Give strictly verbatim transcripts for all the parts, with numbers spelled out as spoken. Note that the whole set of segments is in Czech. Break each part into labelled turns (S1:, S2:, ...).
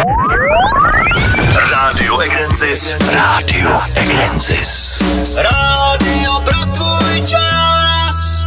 S1: Rádio Egrensis. Rádio Egrensis.
S2: Rádio pro tvůj čas.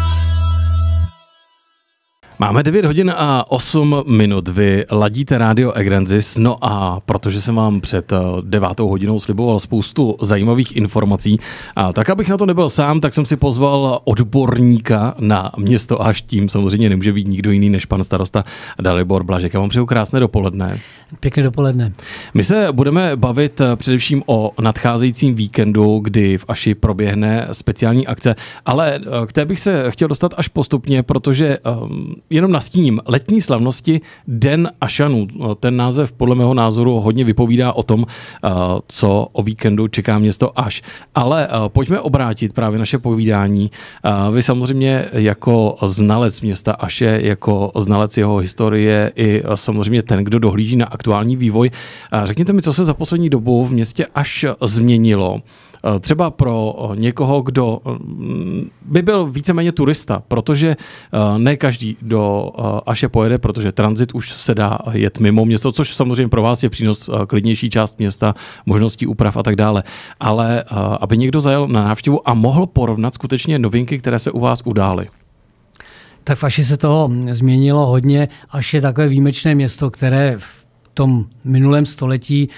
S3: Máme devět hodin a osm minut. Vy ladíte Rádio Egrensis. No a protože jsem vám před devátou hodinou sliboval spoustu zajímavých informací, a tak abych na to nebyl sám, tak jsem si pozval odborníka na město Aš. Tím samozřejmě nemůže být nikdo jiný než pan starosta Dalibor Blažek. Já vám přeju krásné dopoledne.
S4: Pěkné dopoledne.
S3: My se budeme bavit především o nadcházejícím víkendu, kdy v Aši proběhne speciální akce, ale k té bych se chtěl dostat až postupně, protože um, jenom nastíním letní slavnosti Den Ašanů. Ten název podle mého názoru hodně vypovídá o tom, co o víkendu čeká město Aš. Ale pojďme obrátit právě naše povídání. Vy samozřejmě jako znalec města Aše, jako znalec jeho historie i samozřejmě ten, kdo dohlíží na aktuální vývoj. Řekněte mi, co se za poslední dobu v městě Aš změnilo. Třeba pro někoho, kdo by byl víceméně turista, protože ne každý do Aše pojede, protože tranzit už se dá jet mimo město, což samozřejmě pro vás je přínos, klidnější část města, možností úprav a tak dále. Ale aby někdo zajel na návštěvu a mohl porovnat skutečně novinky, které se u vás udály.
S4: Tak v Aši se toho změnilo hodně. Aš je takové výjimečné město, které v tom minulém století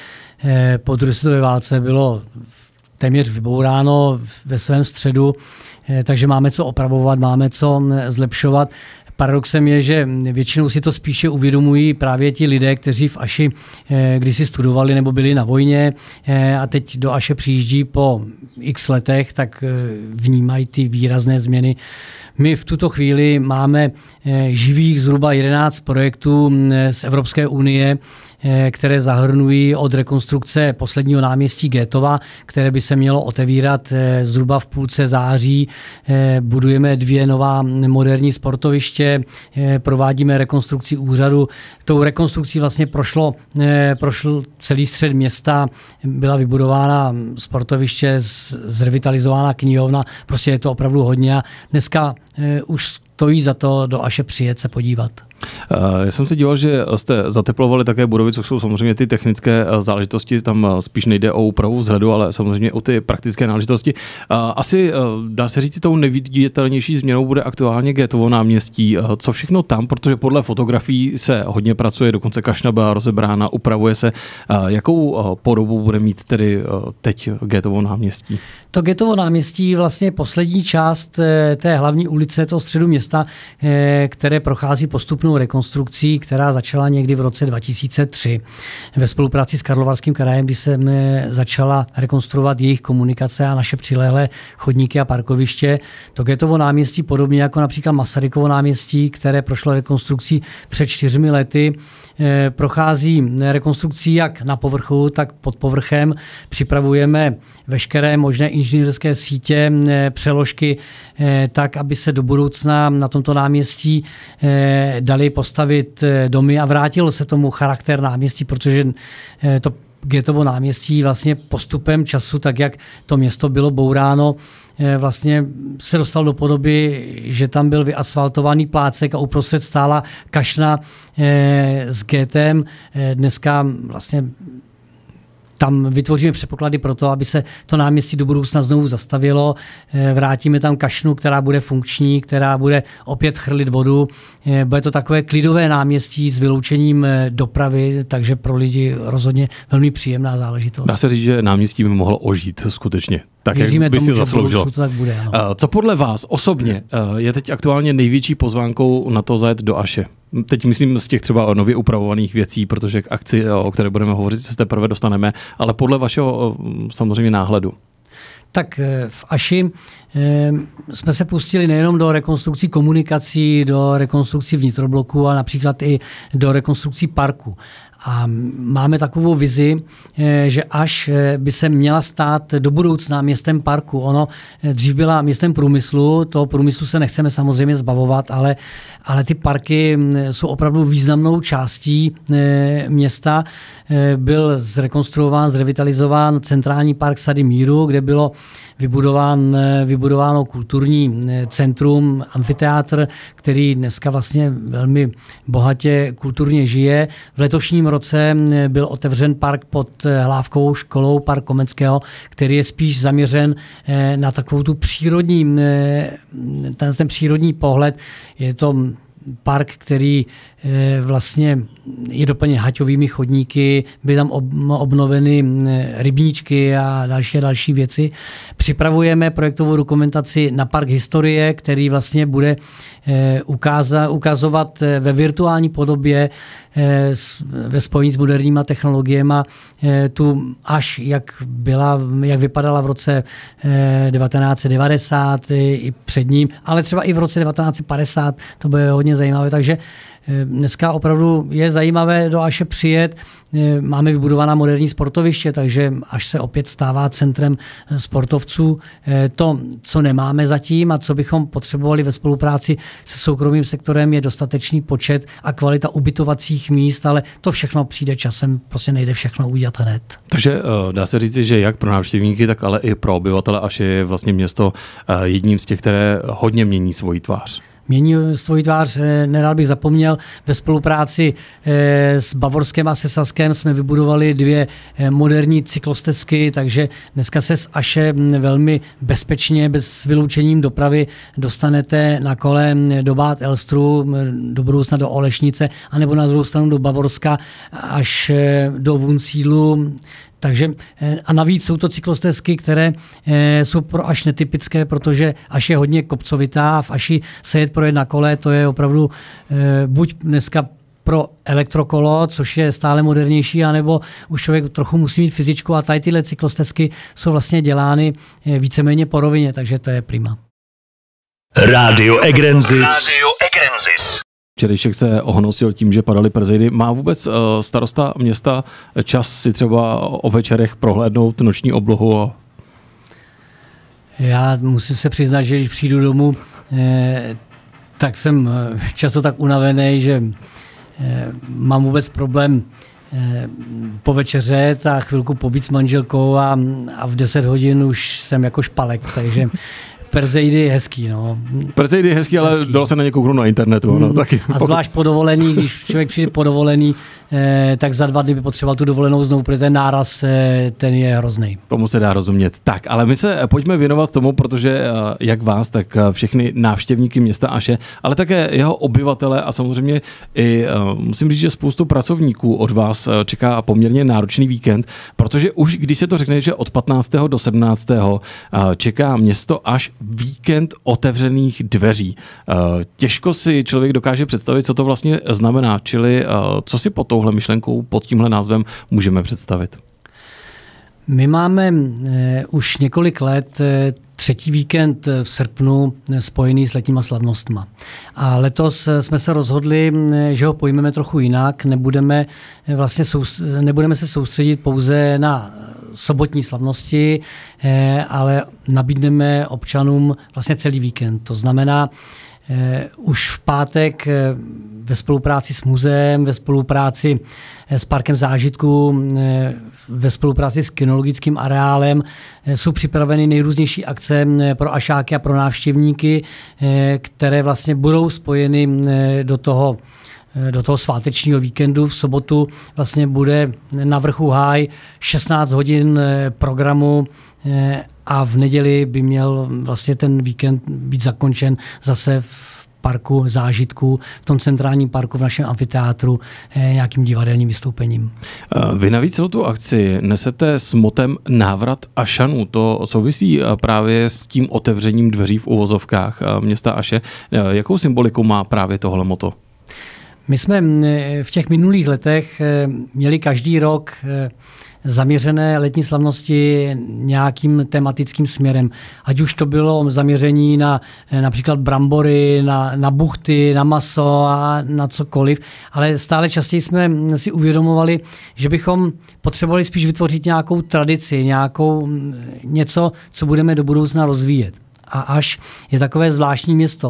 S4: po druhé světové válce bylo téměř vybouráno ve svém středu, takže máme co opravovat, máme co zlepšovat. Paradoxem je, že většinou si to spíše uvědomují právě ti lidé, kteří v Aši kdysi studovali nebo byli na vojně a teď do Aše přijíždí po x letech, tak vnímají ty výrazné změny. My v tuto chvíli máme živých zhruba jedenáct projektů z Evropské unie, které zahrnují od rekonstrukce posledního náměstí Gétova, které by se mělo otevírat zhruba v půlce září. Budujeme dvě nová moderní sportoviště, provádíme rekonstrukci úřadu. Tou rekonstrukcí vlastně prošlo, prošlo celý střed města, byla vybudována sportoviště, zrevitalizována knihovna, prostě je to opravdu hodně a dneska už stojí za to do Aše přijet se podívat.
S3: Já jsem si díval, že jste zateplovali také budovy, což jsou samozřejmě ty technické záležitosti, tam spíš nejde o úpravu vzhledu, ale samozřejmě o ty praktické náležitosti. Asi dá se říct, tou neviditelnější změnou bude aktuálně Gétovo náměstí. Co všechno tam, protože podle fotografií se hodně pracuje, dokonce kašna byla rozebrána, upravuje se. Jakou podobu bude mít tedy teď Gétovo náměstí?
S4: To Gétovo náměstí vlastně poslední část té hlavní ulice, toho středu města, které prochází postupnou rekonstrukcí, která začala někdy v roce dva tisíce tři ve spolupráci s Karlovarským krajem, kdy se začala rekonstruovat jejich komunikace a naše přilehlé chodníky a parkoviště. To Gétovo náměstí, podobně jako například Masarykovo náměstí, které prošlo rekonstrukcí před čtyřmi lety, prochází rekonstrukcí jak na povrchu, tak pod povrchem. Připravujeme veškeré možné inženýrské sítě, přeložky, tak, aby se do budoucna na tomto náměstí dali postavit domy a vrátil se tomu charakter náměstí, protože to Gétovo náměstí vlastně postupem času, tak jak to město bylo bouráno, vlastně se dostal do podoby, že tam byl vyasfaltovaný plácek a uprostřed stála kašna s gétem. Dneska vlastně tam vytvoříme předpoklady pro to, aby se to náměstí do budoucna znovu zastavilo. Vrátíme tam kašnu, která bude funkční, která bude opět chrlit vodu. Bude to takové klidové náměstí s vyloučením dopravy, takže pro lidi rozhodně velmi příjemná záležitost.
S3: Dá se říct, že náměstí by mohlo ožít skutečně. Tak,
S4: Věříme
S3: jak by
S4: tomu,
S3: si zasloužilo.
S4: To tak bude, ano.
S3: Co podle vás osobně je teď aktuálně největší pozvánkou na to zajet do Aše? Teď myslím z těch třeba nově upravovaných věcí, protože k akci, o které budeme hovořit, se teprve dostaneme, ale podle vašeho samozřejmě náhledu.
S4: Tak v Aši jsme se pustili nejenom do rekonstrukcí komunikací, do rekonstrukcí vnitrobloku, ale například i do rekonstrukcí parku. A máme takovou vizi, že Aš by se měla stát do budoucna městem parku. Ono dřív byla městem průmyslu, toho průmyslu se nechceme samozřejmě zbavovat, ale, ale ty parky jsou opravdu významnou částí města. Byl zrekonstruován, zrevitalizován centrální park Sady míru, kde bylo vybudován, vybudováno kulturní centrum, amfiteátr, který dneska vlastně velmi bohatě kulturně žije. V letošním roce byl otevřen park pod Hlávkovou školou, park Komenského, který je spíš zaměřen na takovou tu přírodní, ten, ten přírodní pohled. Je to park, který vlastně je doplněn haťovými chodníky, byly tam obnoveny rybníčky a další a další věci. Připravujeme projektovou dokumentaci na park historie, který vlastně bude ukazovat ve virtuální podobě ve spojení s moderníma technologiemi tu až jak byla, jak vypadala v roce devatenáct set devadesát i před ním, ale třeba i v roce devatenáct set padesát, to bude hodně zajímavé, takže dneska opravdu je zajímavé do Aše přijet. Máme vybudovaná moderní sportoviště, takže Aš se opět stává centrem sportovců. To, co nemáme zatím a co bychom potřebovali ve spolupráci se soukromým sektorem, je dostatečný počet a kvalita ubytovacích míst, ale to všechno přijde časem, prostě nejde všechno udělat hned. Takže
S3: dá se říct, že jak pro návštěvníky, tak ale i pro obyvatele Aše je vlastně město jedním z těch, které hodně mění svoji tvář.
S4: Mění svoji tvář, nerad bych zapomněl, ve spolupráci s Bavorskem a se Saskem jsme vybudovali dvě moderní cyklostezky, takže dneska se z Aše velmi bezpečně, bez vyloučením dopravy dostanete na kole do Bad Elstru, do budoucna do Olešnice, anebo na druhou stranu do Bavorska až do Wunsiedlu. Takže a navíc jsou to cyklostezky, které jsou pro Aš netypické, protože Aš je hodně kopcovitá a v Aši se jet projet na kole, to je opravdu buď dneska pro elektrokolo, což je stále modernější, anebo už člověk trochu musí mít fyzičku a tady tyhle cyklostezky jsou vlastně dělány víceméně po rovině, takže to je prima.
S1: Rádio Egrenzis. Rádio Egrenzis.
S3: Včerejšek se ohonosil tím, že padaly perzejdy. Má vůbec uh, starosta města čas si třeba o večerech prohlédnout noční oblohu?
S4: Já musím se přiznat, že když přijdu domů, eh, tak jsem často tak unavený, že eh, mám vůbec problém eh, povečeřet a chvilku pobít s manželkou a, a v deset hodin už jsem jako špalek, takže Perzejdy hezký, no.
S3: Perzejdy hezký, ale hezký. Dalo se na ně kouknout na internetu. Mm. No, taky.
S4: A zvlášť po dovolený, když člověk přijde po dovolený, eh, tak za dva dny by potřeboval tu dovolenou znovu, protože ten náraz, eh, ten je hrozný.
S3: Tomu se dá rozumět. Tak, ale my se pojďme věnovat tomu, protože eh, jak vás, tak všechny návštěvníky města Aše, ale také jeho obyvatele a samozřejmě i, eh, musím říct, že spoustu pracovníků od vás čeká poměrně náročný víkend, protože už když se to řekne, že od patnáctého do sedmnáctého Eh, čeká město Aš víkend otevřených dveří. Těžko si člověk dokáže představit, co to vlastně znamená, čili co si pod touhle myšlenkou, pod tímhle názvem můžeme představit.
S4: My máme už několik let třetí víkend v srpnu spojený s letníma slavnostma. A letos jsme se rozhodli, že ho pojmeme trochu jinak, nebudeme, vlastně soustředit, nebudeme se soustředit pouze na sobotní slavnosti, ale nabídneme občanům vlastně celý víkend. To znamená, už v pátek ve spolupráci s muzeem, ve spolupráci s parkem zážitků, ve spolupráci s kinologickým areálem jsou připraveny nejrůznější akce pro Ašáky a pro návštěvníky, které vlastně budou spojeny do toho do toho svátečního víkendu. V sobotu vlastně bude na vrchu Háj šestnáct hodin programu a v neděli by měl vlastně ten víkend být zakončen zase v parku zážitků, v tom centrálním parku v našem amfiteátru nějakým divadelním vystoupením.
S3: Vy navíc celou tu akci nesete s motem Návrat Ašanů. To souvisí právě s tím otevřením dveří v uvozovkách města Aše. Jakou symboliku má právě tohle moto?
S4: My jsme v těch minulých letech měli každý rok zaměřené letní slavnosti nějakým tematickým směrem. Ať už to bylo zaměření na například brambory, na, na buchty, na maso a na cokoliv, ale stále častěji jsme si uvědomovali, že bychom potřebovali spíš vytvořit nějakou tradici, nějakou něco, co budeme do budoucna rozvíjet. A Aš je takové zvláštní město.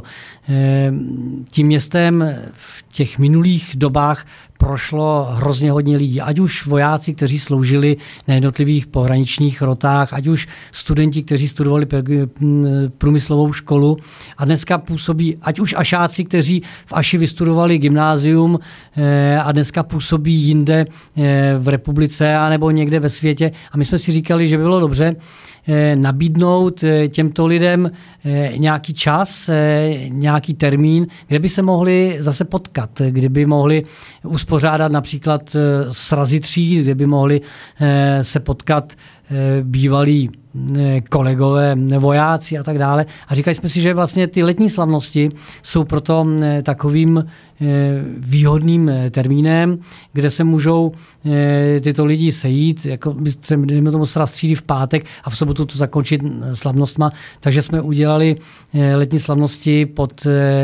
S4: Tím městem v těch minulých dobách prošlo hrozně hodně lidí. Ať už vojáci, kteří sloužili na jednotlivých pohraničních rotách, ať už studenti, kteří studovali průmyslovou školu a dneska působí, ať už ašáci, kteří v Aši vystudovali gymnázium a dneska působí jinde v republice anebo někde ve světě. A my jsme si říkali, že by bylo dobře nabídnout těmto lidem nějaký čas, nějaký termín, kde by se mohli zase potkat, kde by mohli uspořádat například srazy tříd, kde by mohli se potkat bývalí kolegové, vojáci a tak dále. A říkali jsme si, že vlastně ty letní slavnosti jsou proto takovým výhodným termínem, kde se můžou tyto lidi sejít, jako dejme tomu sraz třídy v pátek a v sobotu to zakončit slavnostma. Takže jsme udělali letní slavnosti pod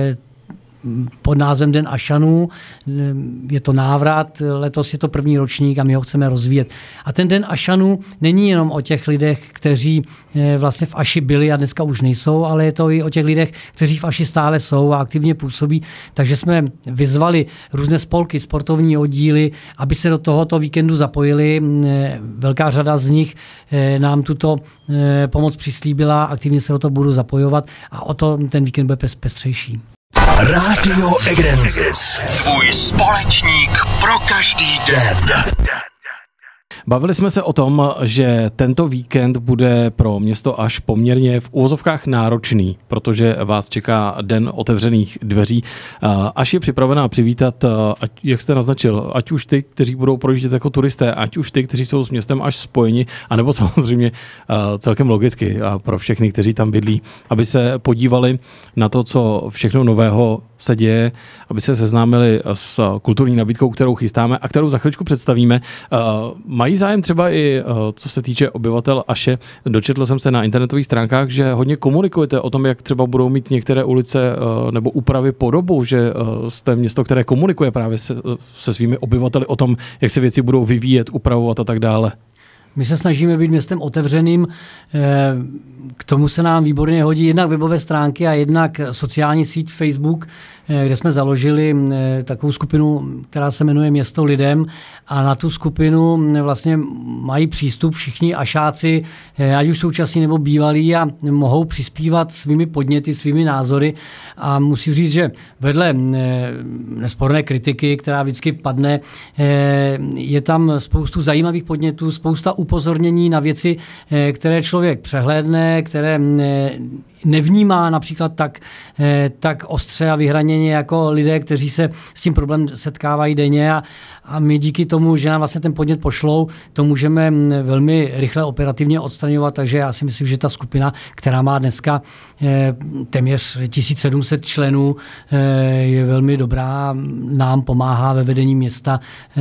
S4: pod názvem Den Ašanů. Je to návrat, letos je to první ročník a my ho chceme rozvíjet. A ten Den Ašanů není jenom o těch lidech, kteří vlastně v Aši byli a dneska už nejsou, ale je to i o těch lidech, kteří v Aši stále jsou a aktivně působí. Takže jsme vyzvali různé spolky, sportovní oddíly, aby se do tohoto víkendu zapojili. Velká řada z nich nám tuto pomoc přislíbila, aktivně se do toho budou zapojovat a o to ten víkend bude pestřejší.
S1: Rádio Egrenzis.
S2: Tvůj společník pro každý den.
S3: Bavili jsme se o tom, že tento víkend bude pro město Aš poměrně v úvozovkách náročný, protože vás čeká den otevřených dveří. Aš je připravená přivítat, ať, jak jste naznačil, ať už ty, kteří budou projíždět jako turisté, ať už ty, kteří jsou s městem Aš spojeni, anebo samozřejmě celkem logicky pro všechny, kteří tam bydlí, aby se podívali na to, co všechno nového se děje, aby se seznámili s kulturní nabídkou, kterou chystáme a kterou za chvíličku představíme. Mají zájem třeba i, co se týče obyvatel Aše. Dočetl jsem se na internetových stránkách, že hodně komunikujete o tom, jak třeba budou mít některé ulice nebo úpravy podobu, že jste město, které komunikuje právě se, se svými obyvateli o tom, jak se věci budou vyvíjet, upravovat a tak dále.
S4: My se snažíme být městem otevřeným, k tomu se nám výborně hodí jednak webové stránky a jednak sociální síť Facebook, kde jsme založili takovou skupinu, která se jmenuje Město lidem a na tu skupinu vlastně mají přístup všichni ašáci, ať už současní nebo bývalí a mohou přispívat svými podněty, svými názory a musím říct, že vedle nesporné kritiky, která vždycky padne, je tam spoustu zajímavých podnětů, spousta upozornění na věci, které člověk přehlédne, které nevnímá například tak, tak ostře a vyhraněně jako lidé, kteří se s tím problémem setkávají denně a, a my díky tomu, že nám vlastně ten podnět pošlou, to můžeme velmi rychle operativně odstraňovat, takže já si myslím, že ta skupina, která má dneska téměř tisíc sedm set členů, je velmi dobrá, nám pomáhá ve vedení města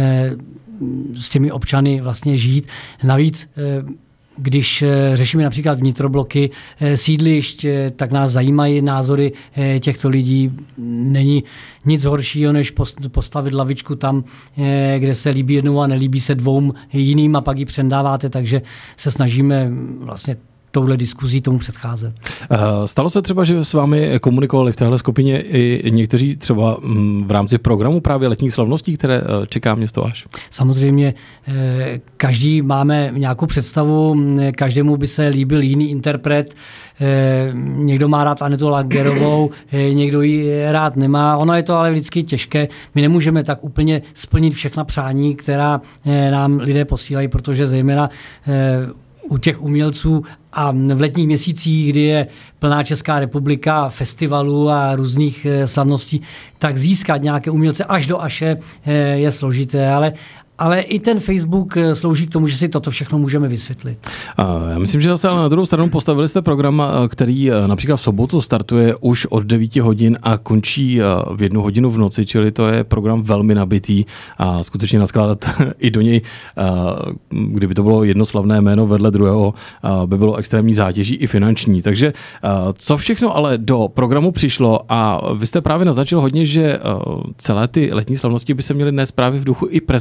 S4: s těmi občany vlastně žít. Navíc když řešíme například vnitrobloky sídlišť, tak nás zajímají názory těchto lidí. Není nic horšího, než postavit lavičku tam, kde se líbí jednou a nelíbí se dvou jiným a pak ji přendáváte, takže se snažíme vlastně touhle diskuzí tomu předcházet.
S3: Stalo se třeba, že s vámi komunikovali v téhle skupině i někteří třeba v rámci programu právě letních slavností, které čeká město Aš?
S4: Samozřejmě každý máme nějakou představu, každému by se líbil jiný interpret, někdo má rád Anetu Lagerovou, někdo ji rád nemá. Ono je to ale vždycky těžké. My nemůžeme tak úplně splnit všechna přání, která nám lidé posílají, protože zejména u těch umělců a v letních měsících, kdy je plná Česká republika festivalů a různých slavností, tak získat nějaké umělce až do Aše je složité, ale Ale i ten Facebook slouží k tomu, že si toto všechno můžeme vysvětlit.
S3: Já myslím, že zase ale na druhou stranu postavili jste program, který například v sobotu startuje už od devíti hodin a končí v jednu hodinu v noci, čili to je program velmi nabitý a skutečně naskládat i do něj, kdyby to bylo jedno slavné jméno vedle druhého, by bylo extrémní zátěží i finanční. Takže co všechno ale do programu přišlo a vy jste právě naznačil hodně, že celé ty letní slavnosti by se měly nést právě v duchu i prezentace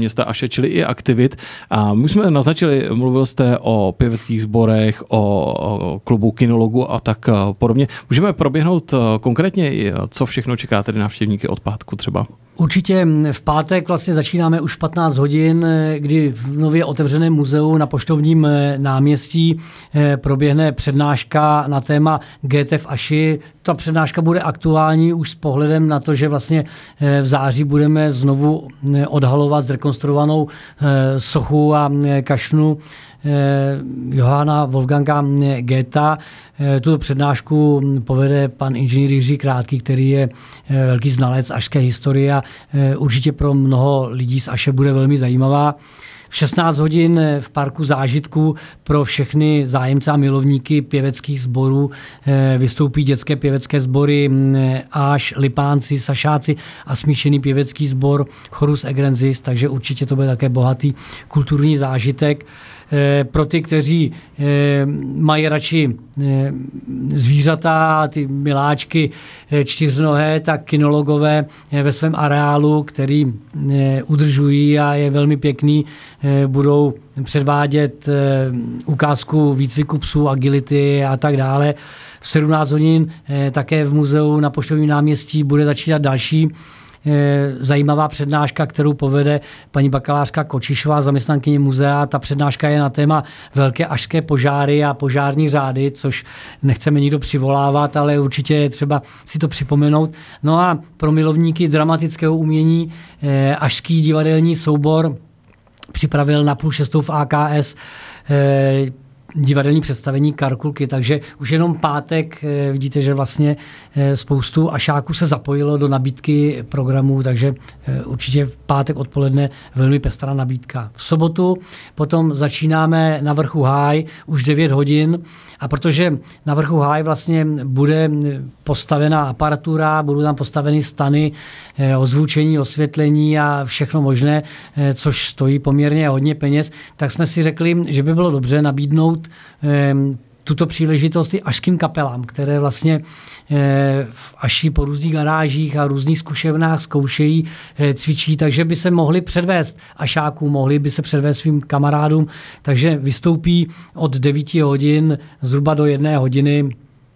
S3: města Aše, čili i aktivit. A my jsme naznačili, mluvil jste o pěveckých sborech, o klubu kinologu a tak podobně. Můžeme proběhnout konkrétně, co všechno čeká tedy návštěvníky od pátku třeba?
S4: Určitě v pátek vlastně začínáme už v patnáct hodin, kdy v nově otevřeném muzeu na Poštovním náměstí proběhne přednáška na téma G T v Aši. Ta přednáška bude aktuální už s pohledem na to, že vlastně v září budeme znovu odhalovat zrekonstruovanou sochu a kašnu Johanna Wolfganga Goetha. Tuto přednášku povede pan inženýr Jiří Krátký, který je velký znalec ašské historie a určitě pro mnoho lidí z Aše bude velmi zajímavá. V šestnáct hodin v parku zážitků pro všechny zájemce a milovníky pěveckých sborů vystoupí dětské pěvecké sbory Aš, Lipánci, Sašáci a smíšený pěvecký sbor Chorus Egrensis, takže určitě to bude také bohatý kulturní zážitek. Pro ty, kteří mají radši zvířata, ty miláčky čtyřnohé, tak kinologové ve svém areálu, který udržují a je velmi pěkný, budou předvádět ukázku výcviku psů, agility a tak dále. V sedmnáct hodin také v muzeu na Poštovním náměstí bude začínat další zajímavá přednáška, kterou povede paní bakalářka Kočišová, zaměstnankyně muzea. Ta přednáška je na téma velké ašské požáry a požární řády, což nechceme nikdo přivolávat, ale určitě je třeba si to připomenout. No a pro milovníky dramatického umění ašský divadelní soubor připravil na půl šestou v A K S divadelní představení Karkulky, takže už jenom pátek vidíte, že vlastně spoustu ašáků se zapojilo do nabídky programů, takže určitě v pátek odpoledne velmi pestrá nabídka. V sobotu potom začínáme na vrchu Háj už devět hodin a protože na vrchu Háj vlastně bude postavená aparatura, budou tam postaveny stany, ozvučení, osvětlení a všechno možné, což stojí poměrně hodně peněz, tak jsme si řekli, že by bylo dobře nabídnout tuto příležitost i ašským kapelám, které vlastně v Aši po různých garážích a různých zkušebnách zkoušejí, cvičí, takže by se mohli předvést ašákům, mohli by se předvést svým kamarádům, takže vystoupí od devíti hodin zhruba do jedné hodiny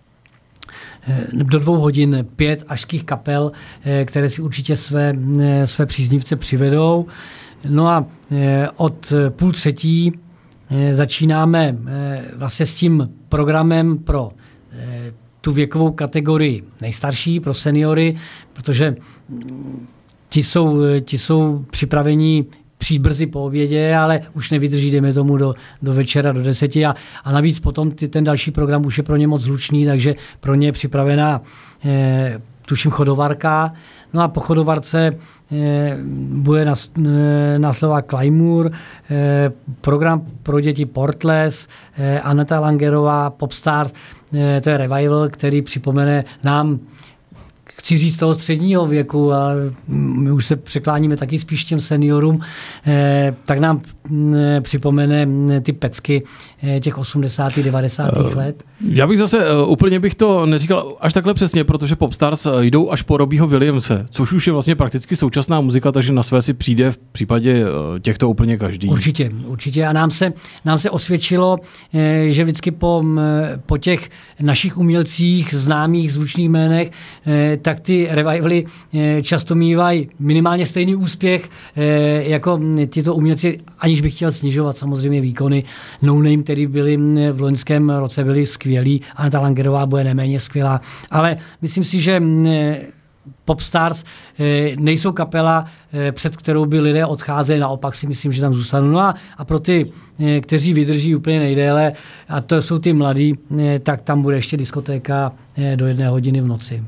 S4: do dvou hodin pět ašských kapel, které si určitě své, své příznivce přivedou. No a od půl třetí začínáme vlastně s tím programem pro tu věkovou kategorii nejstarší, pro seniory, protože ti jsou, ti jsou připraveni přijít brzy po obědě, ale už nevydrží, dejme tomu, do, do večera, do deseti a, a navíc potom ty, ten další program už je pro ně moc hlučný, takže pro ně je připravená eh, tuším chodovarka. No a po chodovarce eh, bude následovat Klejmur, eh, program pro děti Portles, eh, Aneta Langerová, Popstars, eh, to je revival, který připomene nám, chci říct, toho středního věku, ale my už se překláníme taky spíš těm seniorům, eh, tak nám eh, připomene ty pecky eh, těch osmdesátých devadesátých Uh, let.
S3: Já bych zase uh, úplně bych to neříkal až takhle přesně, protože Popstars uh, jdou až po Robbieho Williamse, což už je vlastně prakticky současná muzika, takže na své si přijde v případě uh, těchto úplně každý.
S4: Určitě, určitě. A nám se, nám se osvědčilo, eh, že vždycky po, po těch našich umělcích, známých zvučných jménech, eh, tak ty revivaly často mívají minimálně stejný úspěch jako tyto umělci, aniž bych chtěl snižovat samozřejmě výkony No Name, který byli v loňském roce byli skvělí. Aneta Langerová bude neméně skvělá. Ale myslím si, že Popstars nejsou kapela, před kterou by lidé odcházeli, naopak si myslím, že tam zůstanou. No a, a pro ty, kteří vydrží úplně nejdéle, a to jsou ty mladí, tak tam bude ještě diskotéka do jedné hodiny v noci.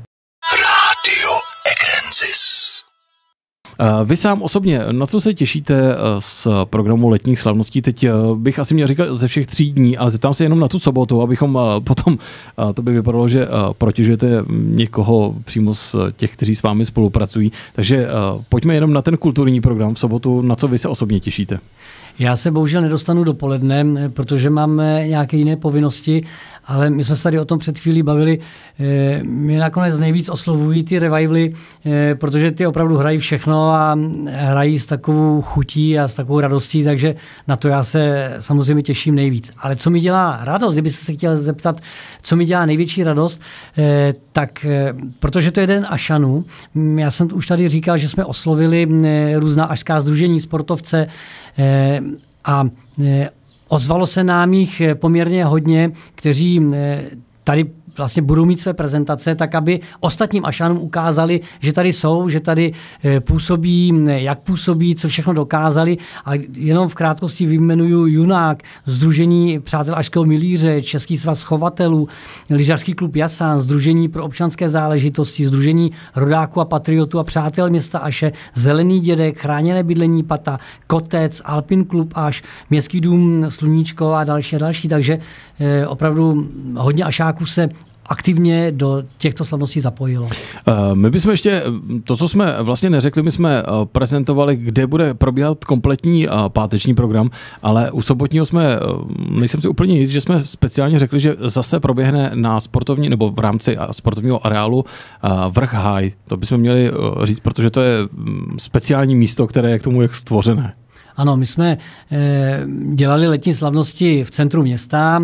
S3: Vy sám osobně, na co se těšíte z programu letních slavností? Teď bych asi měl říkat ze všech tří dní, ale zeptám se jenom na tu sobotu, abychom potom, to by vypadalo, že protěžujete někoho přímo z těch, kteří s vámi spolupracují. Takže pojďme jenom na ten kulturní program v sobotu, na co vy se osobně těšíte.
S4: Já se bohužel nedostanu dopoledne, protože mám nějaké jiné povinnosti, ale my jsme se tady o tom před chvílí bavili. Mě nakonec nejvíc oslovují ty revivaly, protože ty opravdu hrají všechno naplno a hrají s takovou chutí a s takovou radostí, takže na to já se samozřejmě těším nejvíc. Ale co mi dělá radost, kdybyste se chtěl zeptat, co mi dělá největší radost, tak protože to je den Ašanů, já jsem už tady říkal, že jsme oslovili různá ašská sdružení, sportovce a ozvalo se nám jich poměrně hodně, kteří tady vlastně budou mít své prezentace, tak aby ostatním Ašanům ukázali, že tady jsou, že tady působí, jak působí, co všechno dokázali. A jenom v krátkosti vyjmenuju Junák, Sdružení přátel ašského milíře, Český svaz chovatelů, lyžařský klub Jasán, Sdružení pro občanské záležitosti, Sdružení rodáků a patriotů a přátel města Aše, Zelený dědek, Chráněné bydlení Pata, Kotec, Alpin klub Aš, Městský dům Sluníčko a další a další. Takže eh, opravdu hodně Ašáků se aktivně do těchto slavností zapojilo.
S3: My bychom ještě, to, co jsme vlastně neřekli, my jsme prezentovali, kde bude probíhat kompletní páteční program, ale u sobotního jsme, nejsem si úplně jist, že jsme speciálně řekli, že zase proběhne na sportovní, nebo v rámci sportovního areálu Vrch Háj. To bychom měli říct, protože to je speciální místo, které je k tomu jak stvořené.
S4: Ano, my jsme dělali letní slavnosti v centru města.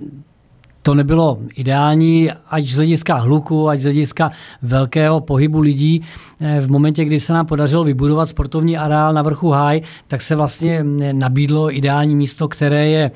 S4: To nebylo ideální, ať z hlediska hluku, ať z hlediska velkého pohybu lidí. V momentě, kdy se nám podařilo vybudovat sportovní areál na Vrchu Háj, tak se vlastně nabídlo ideální místo, které je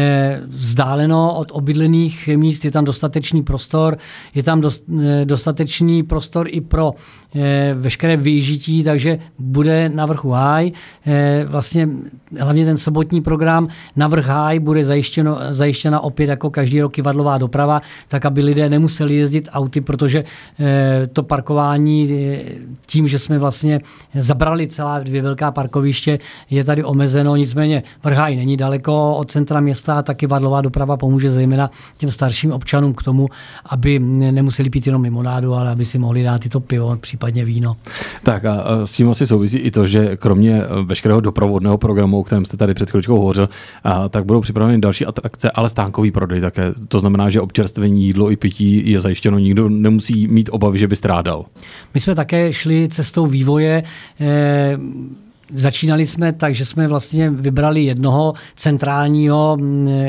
S4: vzdáleno od obydlených míst, je tam dostatečný prostor, je tam dostatečný prostor i pro veškeré vyžití, takže bude na Vrchu Háj. Vlastně hlavně ten sobotní program na Vrch Háj bude zajištěno, zajištěna opět jako každý rok kivadlová doprava, tak aby lidé nemuseli jezdit auty, protože to parkování tím, že jsme vlastně zabrali celá dvě velká parkoviště, je tady omezeno, nicméně Vrch Háj není daleko od centra města, a ta kivadlová doprava pomůže zejména těm starším občanům k tomu, aby nemuseli pít jenom limonádu, ale aby si mohli dát i to pivo, případně víno.
S3: Tak a s tím asi souvisí i to, že kromě veškerého doprovodného programu, o kterém jste tady před chvíličkou hovořil, tak budou připraveny další atrakce, ale stánkový prodej také. To znamená, že občerstvení, jídlo i pití je zajištěno, nikdo nemusí mít obavy, že by strádal. My
S4: jsme také šli cestou vývoje. Eh, Začínali jsme tak, že jsme vlastně vybrali jednoho centrálního,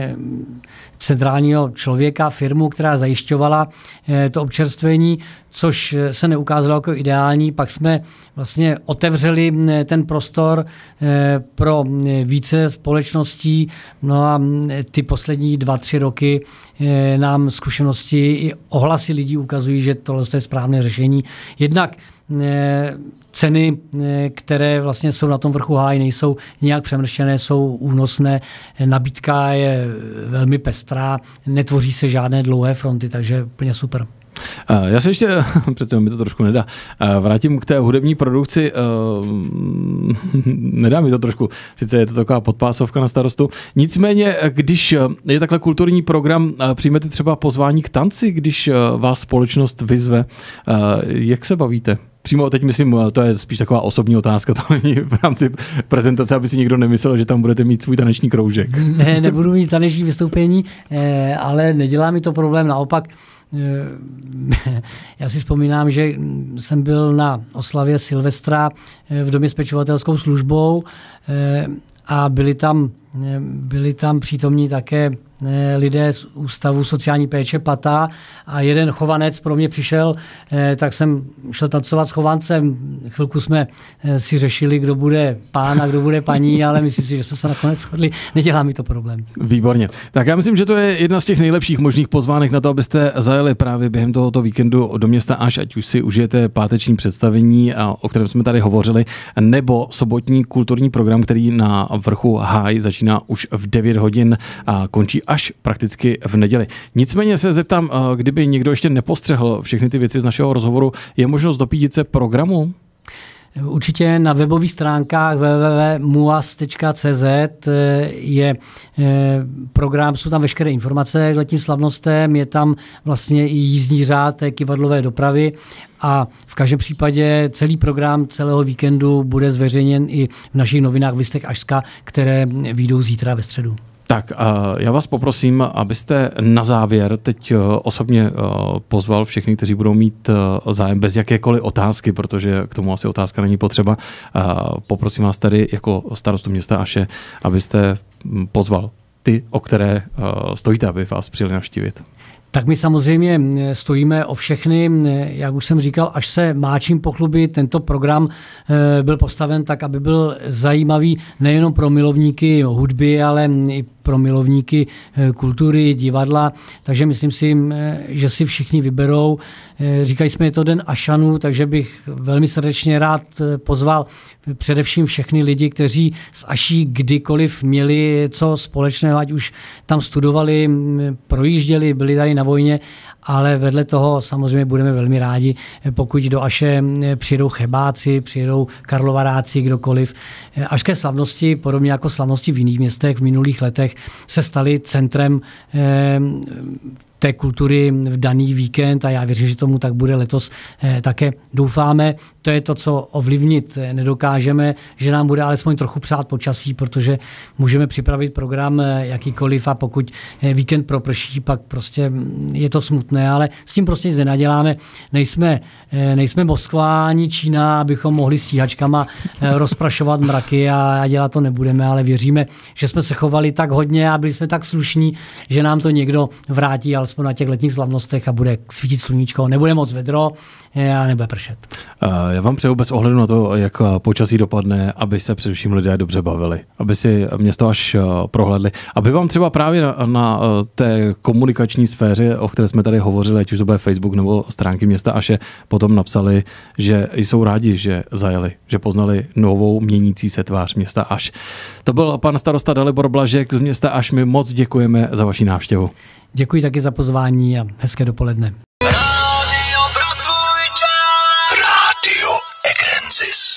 S4: centrálního člověka, firmu, která zajišťovala to občerstvení, což se neukázalo jako ideální. Pak jsme vlastně otevřeli ten prostor pro více společností. No a ty poslední dva, tři roky nám zkušenosti i ohlasy lidí ukazují, že tohle je správné řešení. Jednak ceny, které vlastně jsou na tom Vrchu Háj, nejsou nějak přemrštěné, jsou únosné. Nabídka je velmi pestrá, netvoří se žádné dlouhé fronty, takže úplně super.
S3: Já se ještě, přece mi to trošku nedá, vrátím k té hudební produkci. Nedá mi to trošku, sice je to taková podpásovka na starostu. Nicméně, když je takhle kulturní program, přijmete třeba pozvání k tanci, když vás společnost vyzve. Jak se bavíte? Přímo teď myslím, to je spíš taková osobní otázka, to není v rámci prezentace, aby si nikdo nemyslel, že tam budete mít svůj taneční kroužek.
S4: Ne, nebudu mít taneční vystoupení, ale nedělá mi to problém, naopak. Já si vzpomínám, že jsem byl na oslavě Silvestra v domě s pečovatelskou službou a byli tam, byli tam přítomní také lidé z Ústavu sociální péče Pata a jeden chovanec pro mě přišel, tak jsem šel tancovat s chovancem. Chvilku jsme si řešili, kdo bude pán a kdo bude paní, ale myslím si, že jsme se nakonec shodli. Nedělá mi to problém.
S3: Výborně. Tak já myslím, že to je jedna z těch nejlepších možných pozvánek na to, abyste zajeli právě během tohoto víkendu do města Aš, ať už si užijete páteční představení, o kterém jsme tady hovořili, nebo sobotní kulturní program, který na Vrchu Háj začíná už v devět hodin a končí až prakticky v neděli. Nicméně se zeptám, kdyby někdo ještě nepostřehl všechny ty věci z našeho rozhovoru, je možnost dopídit se programu?
S4: Určitě na webových stránkách w w w tečka m u a s tečka c z je program, jsou tam veškeré informace k letním slavnostem, je tam vlastně i jízdní řád té kivadlové dopravy a v každém případě celý program celého víkendu bude zveřejněn i v našich novinách Vystech Ašska, které vyjdou zítra ve středu.
S3: Tak, já vás poprosím, abyste na závěr teď osobně pozval všechny, kteří budou mít zájem bez jakékoliv otázky, protože k tomu asi otázka není potřeba. Poprosím vás tady jako starostu města Aše, abyste pozval ty, o které stojíte, aby vás přijeli navštívit.
S4: Tak my samozřejmě stojíme o všechny, jak už jsem říkal, až se má čím pochlubit. Tento program byl postaven tak, aby byl zajímavý nejenom pro milovníky hudby, ale i pro milovníky kultury, divadla. Takže myslím si, že si všichni vyberou. Říkali jsme, je to Den Ašanů, takže bych velmi srdečně rád pozval především všechny lidi, kteří s Aší kdykoliv měli co společného, ať už tam studovali, projížděli, byli tady na vojně, ale vedle toho samozřejmě budeme velmi rádi, pokud do Aše přijedou chebáci, přijedou karlovaráci, kdokoliv. Ašské slavnosti, podobně jako slavnosti v jiných městech v minulých letech, se staly centrem eh, té kultury v daný víkend a já věřím, že tomu tak bude letos eh, také. Doufáme, to je to, co ovlivnit nedokážeme, že nám bude alespoň trochu přát počasí, protože můžeme připravit program eh, jakýkoliv a pokud eh, víkend proprší, pak prostě je to smutné, ale s tím prostě nic nenaděláme. Nejsme, eh, nejsme Moskva ani Čína, abychom mohli stíhačkama eh, rozprašovat mraky a, a dělat to nebudeme, ale věříme, že jsme se chovali tak hodně a byli jsme tak slušní, že nám to někdo vrátí alespoň na těch letních slavnostech a bude svítit sluníčko, nebude moc vedro a nebude pršet.
S3: Já vám přeju bez ohledu na to, jak počasí dopadne, aby se především lidé dobře bavili, aby si město až prohlédli, aby vám třeba právě na, na té komunikační sféře, o které jsme tady hovořili, ať už to bude Facebook nebo stránky města Aše, potom napsali, že jsou rádi, že zajeli, že poznali novou měnící se tvář města Aš. To byl pan starosta Dalibor Blažek z města Aš. My moc děkujeme za vaši návštěvu.
S4: Děkuji taky za pozvání a hezké dopoledne.
S2: Rádio pro tvůj čas. Rádio Egrensis.